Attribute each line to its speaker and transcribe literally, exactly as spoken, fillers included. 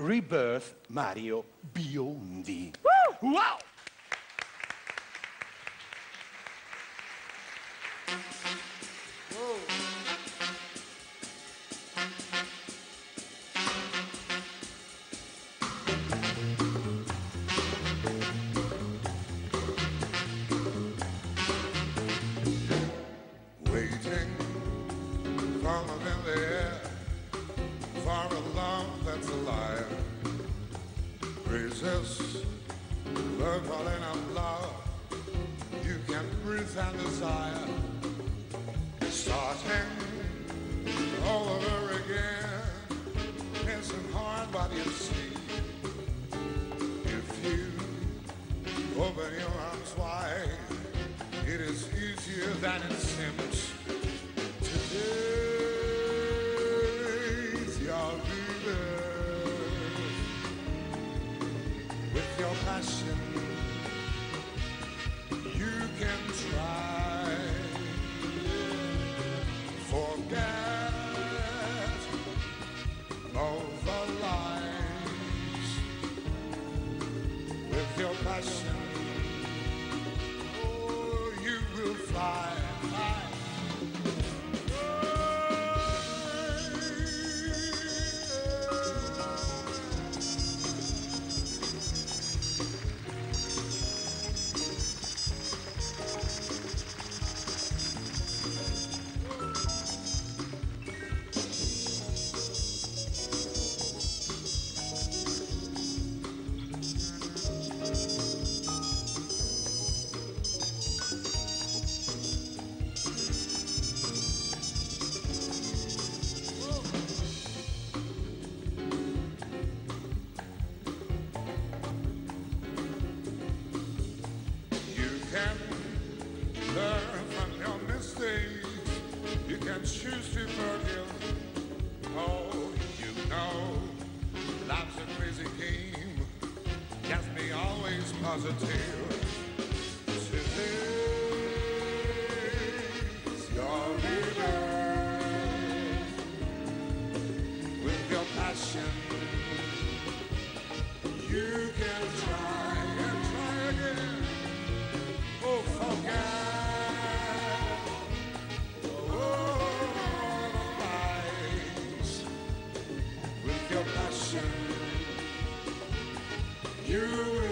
Speaker 1: Rebirth Mario Biondi. Woo! Wow!
Speaker 2: Waiting from in the air for a love that's alive. Resist the calling of love. You can breathe and desire. Starting all over again. Missing hard, but you see. If you open your arms wide, it is easier than it seems. Today's your rebirth. With your passion, you can try. Forget all the lies. With your passion, you will fly, fly. Learn from your mistakes. You can choose to forgive. Oh, you know, life's a crazy game. Just be always positive. Today's your rebirth. With your passion, you can try and try again. Oh, forget all the lies. With your passion, you